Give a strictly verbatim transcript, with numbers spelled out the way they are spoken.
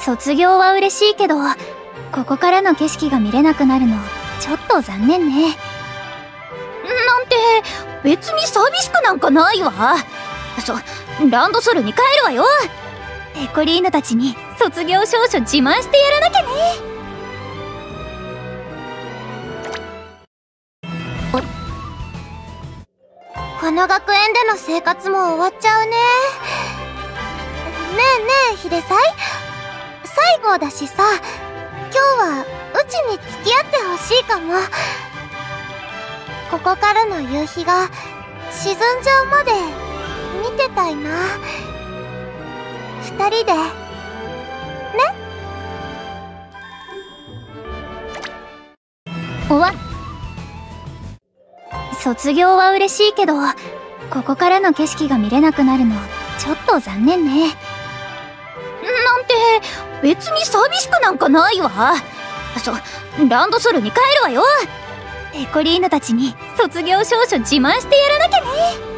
卒業は嬉しいけど、ここからの景色が見れなくなるのちょっと残念ね。なんて別に寂しくなんかないわ。そランドソルに帰るわよ。ペコリーヌたちに卒業証書自慢してやらなきゃね。 この学園での生活も終わっちゃうね。ねえねえヒデサイ、最後だしさ、今日はうちに付き合ってほしいかも。ここからの夕日が沈んじゃうまで見てたいな。二人でね。 終わっ卒業は嬉しいけど、ここからの景色が見れなくなるのちょっと残念ね。なんて別に寂しくなんかないわ。そランドソルに帰るわよ。ペコリーヌたちに卒業証書自慢してやらなきゃね。